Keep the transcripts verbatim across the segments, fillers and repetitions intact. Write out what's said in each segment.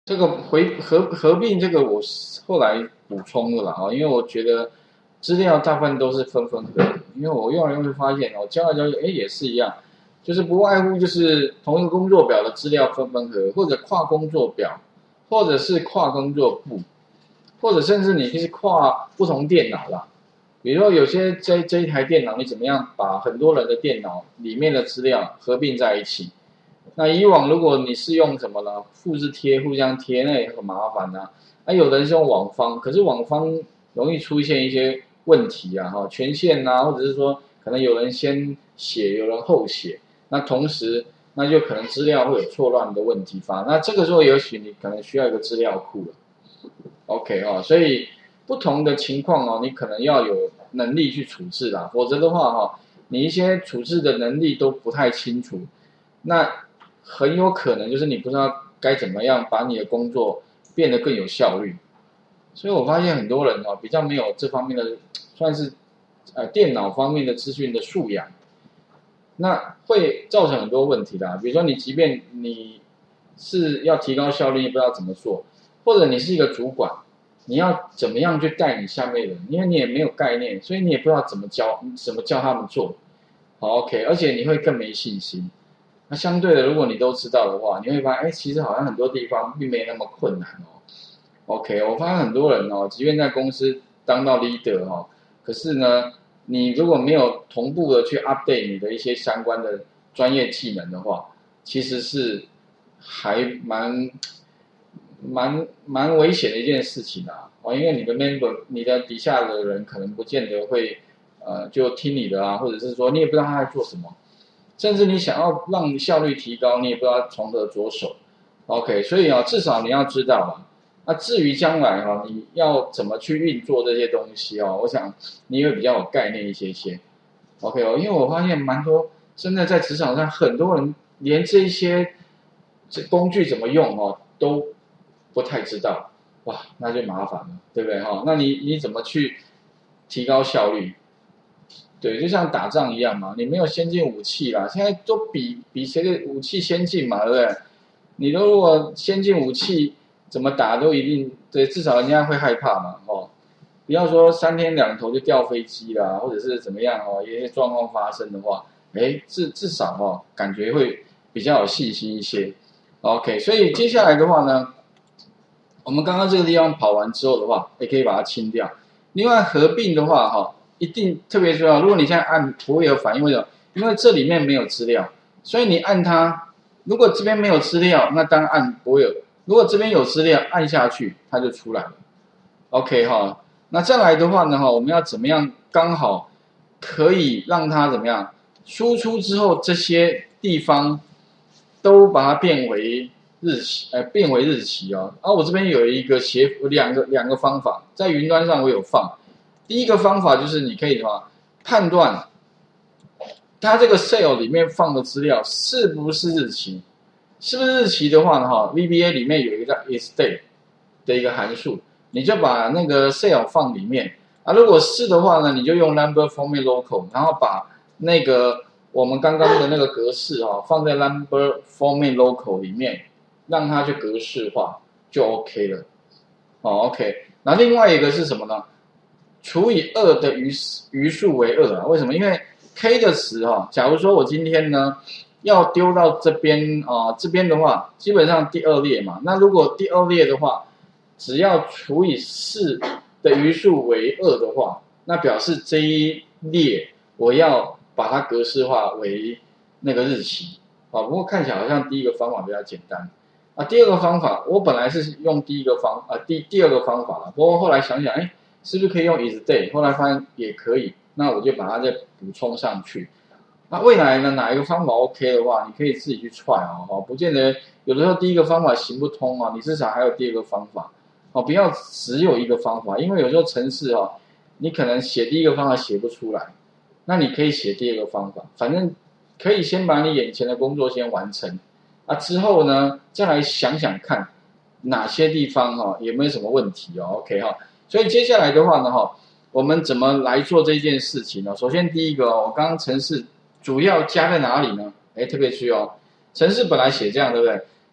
这个回合合并这个我后来补充的啦啊，因为我觉得资料大部分都是分分合合，因为我用来用去发现哦，教来教去哎也是一样，就是不外乎就是同一个工作表的资料分分合合，或者跨工作表，或者是跨工作簿，或者甚至你是跨不同电脑啦。比如说有些这这一台电脑你怎么样把很多人的电脑里面的资料合并在一起？那以往如果你是用什么呢？复制贴、互相贴，那也很麻烦啊。那、啊、有的人是用网方，可是网方容易出现一些问题啊，哈，权限啊，或者是说可能有人先写，有人后写，那同时那就可能资料会有错乱的问题发。那这个时候也许你可能需要一个资料库了。OK 哦，所以不同的情况哦，你可能要有能力去处置啦，否则的话哈，你一些处置的能力都不太清楚，那很有可能就是你不知道该怎么样把你的工作变得更有效率。所以我发现很多人哦比较没有这方面的，算是呃电脑方面的资讯的素养，那会造成很多问题的。比如说你即便你是要提高效率，你不知道怎么做，或者你是一个主管，你要怎么样去带你下面的人，因为你也没有概念，所以你也不知道怎么教，怎么教他们做。好 ，OK， 而且你会更没信心。那相对的，如果你都知道的话，你会发现，哎，其实好像很多地方并没那么困难哦。OK， 我发现很多人哦，即便在公司当到 leader 哦，可是呢，你如果没有同步的去 update 你的一些相关的专业技能的话，其实是还蛮蛮蛮危险的一件事情啊。哦，因为你的 member， 你的底下的人可能不见得会呃就听你的啊，或者是说你也不知道他在做什么。甚至你想要让效率提高，你也不知道从何着手。OK， 所以啊，至少你要知道嘛。那至于将来哈、啊，你要怎么去运作这些东西哦，我想你会比较有概念一些些。OK 哦，因为我发现蛮多真的在职场上，很多人连这些这工具怎么用哦都不太知道，哇，那就麻烦了，对不对哈？那你你怎么去提高效率？对，就像打仗一样嘛，你没有先进武器啦，现在都比比谁的武器先进嘛，对不对？你如果先进武器怎么打都一定对，至少人家会害怕嘛，哦，不要说三天两头就掉飞机啦，或者是怎么样哦，一些状况发生的话，哎，至至少哦，感觉会比较有信心一些。OK， 所以接下来的话呢，我们刚刚这个地方跑完之后的话，也可以把它清掉。另外合并的话，哈。一定特别重要。如果你现在按不会有反应，为什么？因为这里面没有资料，所以你按它。如果这边没有资料，那当然按不会有；如果这边有资料，按下去它就出来了。OK 哈，那再来的话呢，哈，我们要怎么样刚好可以让它怎么样输出之后，这些地方都把它变为日期，呃，变为日期哦。啊，我这边有一个写两个两个方法，在云端上我有放。第一个方法就是你可以什么判断它这个 cell 里面放的资料是不是日期，是不是日期的话呢？哈 ，V B A 里面有一个 isDate 的一个函数，你就把那个 cell 放里面啊。如果是的话呢，你就用 number format local， 然后把那个我们刚刚的那个格式哈、哦、放在 number format local 里面，让它去格式化就 OK 了。哦 ，OK。那另外一个是什么呢？除以二的余余数为二啊？为什么？因为 k 的词哈、哦，假如说我今天呢要丢到这边啊、呃，这边的话，基本上第二列嘛。那如果第二列的话，只要除以四的余数为二的话，那表示这一列我要把它格式化为那个日期啊。不过看起来好像第一个方法比较简单啊。第二个方法，我本来是用第一个方啊第第二个方法了，不过后来想想，哎。是不是可以用 isDate？ 后来发现也可以，那我就把它再补充上去。那未来呢，哪一个方法 OK 的话，你可以自己去 try 哦，不见得有的时候第一个方法行不通啊，你至少还有第二个方法哦，不要只有一个方法，因为有时候程式哦，你可能写第一个方法写不出来，那你可以写第二个方法，反正可以先把你眼前的工作先完成啊，之后呢再来想想看哪些地方哈、哦、有没有什么问题哦 ，OK 哈、哦。所以接下来的话呢，哈，我们怎么来做这件事情呢？首先第一个哦，我刚刚程式主要加在哪里呢？哎，特别注意哦，程式本来写这样，对不对？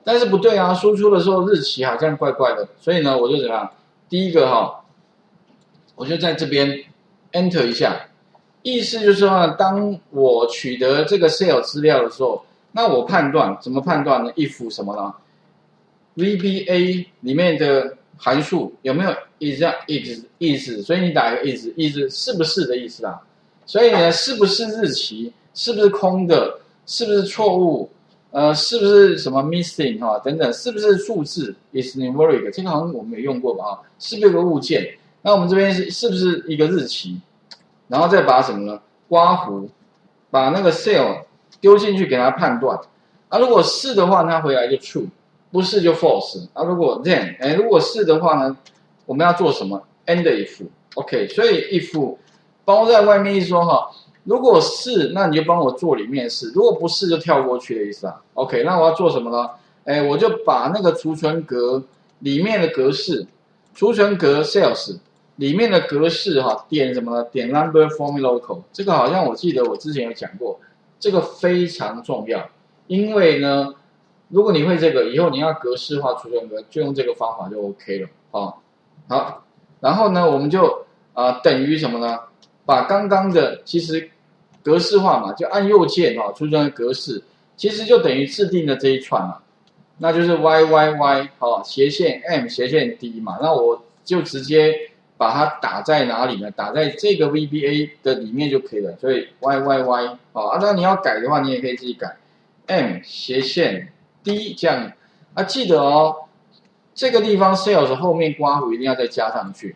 但是不对啊，输出的时候日期好像怪怪的，所以呢，我就怎么样？第一个哈，我就在这边 enter 一下，意思就是说呢，当我取得这个 sale 资料的时候，那我判断怎么判断呢 ？if 什么呢 ？V B A 里面的函数有没有 is is is， 所以你打一个 is is 是不是的意思啊？所以呢，是不是日期？是不是空的？是不是错误？呃，是不是什么 missing 哈、哦、等等？是不是数字 is numeric？ 这个好像我们有用过吧？哈，是不是有个物件？那我们这边是是不是一个日期？然后再把什么呢？刮弧，把那个 cell 丢进去给它判断。啊，如果是的话，它回来就 true； 不是就 false。啊，如果 then， 哎，如果是的话呢，我们要做什么 ？end if。OK， 所以 if 包在外面一说哈。如果是，那你就帮我做里面是；如果不是，就跳过去的意思啊。OK， 那我要做什么呢？哎，我就把那个储存格里面的格式，储存格 sales 里面的格式哈，点什么呢？点 number form local。这个好像我记得我之前有讲过，这个非常重要，因为呢，如果你会这个，以后你要格式化储存格，就用这个方法就 OK 了啊。好，然后呢，我们就啊、呃、等于什么呢？把刚刚的其实格式化嘛，就按右键哈、哦，储存格式，其实就等于制定的这一串嘛，那就是 y y y 好、哦、斜线 m 斜线 d 嘛，那我就直接把它打在哪里呢？打在这个 V B A 的里面就可以了。所以 y y y 好、哦、啊，那你要改的话，你也可以自己改 m 斜线 d 这样啊，记得哦，这个地方 sales 后面括弧一定要再加上去。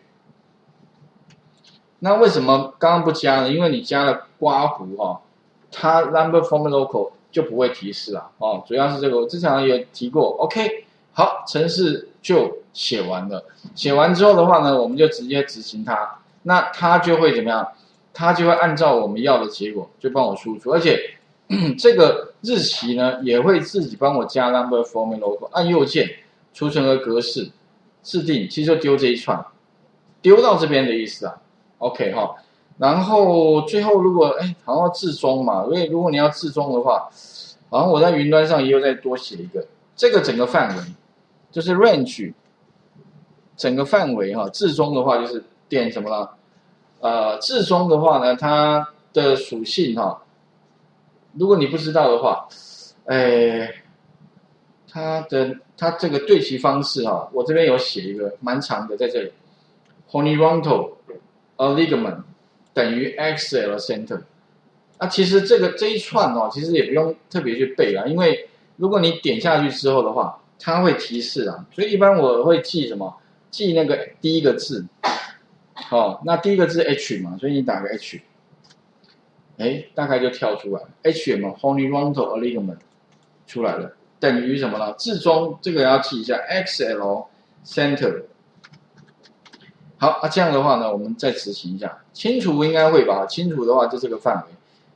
那为什么刚刚不加呢？因为你加了括弧哈，它 number form local 就不会提示啊。哦，主要是这个，我之前也提过。OK， 好，程式就写完了。写完之后的话呢，我们就直接执行它，那它就会怎么样？它就会按照我们要的结果就帮我输出，而且这个日期呢也会自己帮我加 number form local， 按右键储存的格式制定，其实就丢这一串，丢到这边的意思啊。OK 哈，然后最后如果哎，好像要置中嘛，所以如果你要置中的话，好像我在云端上也有再多写一个，这个整个范围就是 range， 整个范围哈，置中的话就是点什么呢？呃，置中的话呢，它的属性哈，如果你不知道的话，哎，它的它这个对齐方式哈，我这边有写一个蛮长的在这里 ，horizontal alignment 等于 X L center。啊，其实这个这一串哦，其实也不用特别去背啦，因为如果你点下去之后的话，它会提示啊，所以一般我会记什么？记那个第一个字，哦，那第一个字 H 嘛，所以你打个 H， 哎，大概就跳出来 H 嘛 ，horizontal alignment 出来了，等于什么呢？置中这个要记一下 X L center。好，啊，这样的话呢，我们再执行一下，清除应该会吧？清除的话就这个范围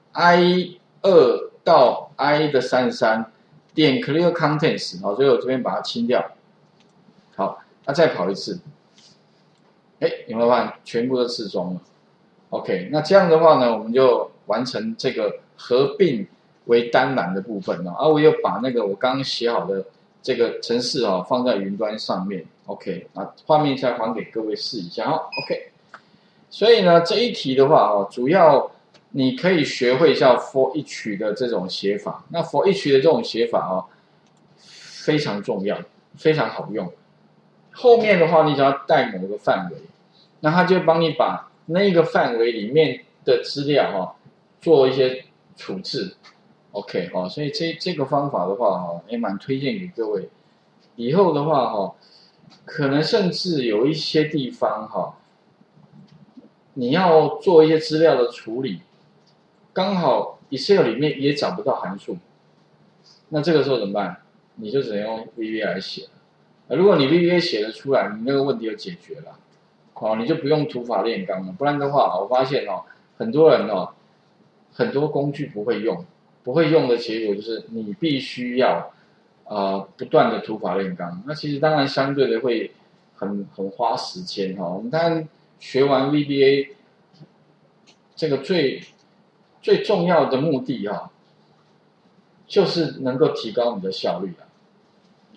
，I 二到 I 的三十三点 clear contents， 好，所以我这边把它清掉。好，那、啊、再跑一次，哎，有没有发现全部都置中了 ？OK， 那这样的话呢，我们就完成这个合并为单栏的部分了。啊，我又把那个我刚刚写好的这个程式啊放在云端上面。OK， 啊，画面再还给各位试一下哈。OK， 所以呢这一题的话哦，主要你可以学会一下 for each 的这种写法。那 for each 的这种写法哦，非常重要，非常好用。后面的话你只要带某个范围，那它就会帮你把那个范围里面的资料哈、哦、做一些处置。OK 哈、哦，所以这这个方法的话哈，也蛮推荐给各位。以后的话哈。可能甚至有一些地方哈，你要做一些资料的处理，刚好 Excel 里面也找不到函数，那这个时候怎么办？你就只能用 V B A 来写了。如果你 V B A 写得出来，你那个问题就解决了，哦，你就不用土法炼钢了。不然的话，我发现哦，很多人哦，很多工具不会用，不会用的结果就是你必须要。呃，不断的土法炼钢，那其实当然相对的会很很花时间哈、哦。我们当然学完 V B A 这个最最重要的目的哈、哦，就是能够提高你的效率啊。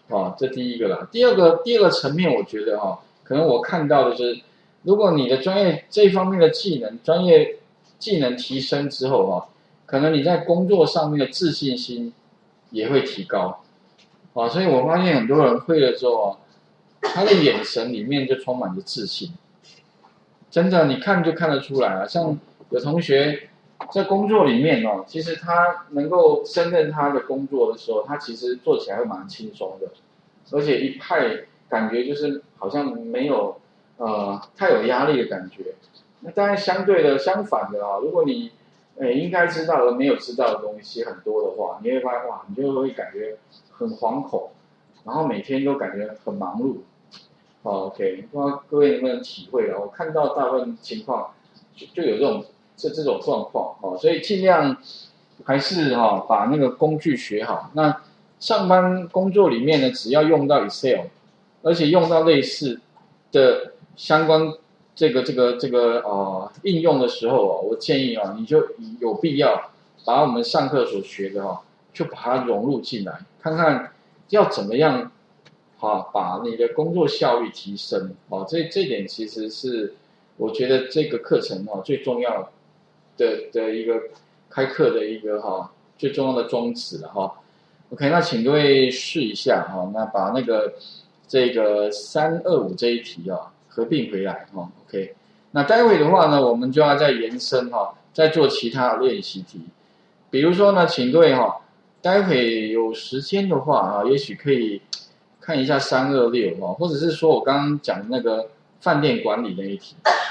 啊，这第一个啦。第二个第二个层面，我觉得哈、啊，可能我看到的就是，如果你的专业这一方面的技能专业技能提升之后哈、啊，可能你在工作上面的自信心也会提高。啊，所以我发现很多人会了之后啊，他的眼神里面就充满着自信，真的，你看就看得出来啊。像有同学在工作里面哦，其实他能够胜任他的工作的时候，他其实做起来会蛮轻松的，而且一派感觉就是好像没有呃太有压力的感觉。那当然相对的相反的啊，如果你诶应该知道而没有知道的东西很多的话，你会发现哇，你就会感觉很惶恐，然后每天都感觉很忙碌。哦 OK， 不知道各位能不能体会啊？我看到大部分情况就就有这种这这种状况哦，所以尽量还是哈、哦、把那个工具学好。那上班工作里面呢，只要用到 Excel， 而且用到类似的相关这个这个这个呃应用的时候啊，我建议啊，你就有必要把我们上课所学的哈、啊，就把它融入进来，看看要怎么样。好，把你的工作效率提升，哦，这这点其实是我觉得这个课程哦最重要的的一个开课的一个哈最重要的宗旨了哈。OK， 那请各位试一下哈，那把那个这个三二五这一题啊合并回来哈。OK， 那待会的话呢，我们就要再延伸哈，再做其他的练习题，比如说呢，请各位哈，待会有时间的话啊，也许可以。看一下三二六哦，或者是说我刚刚讲的那个饭店管理那一题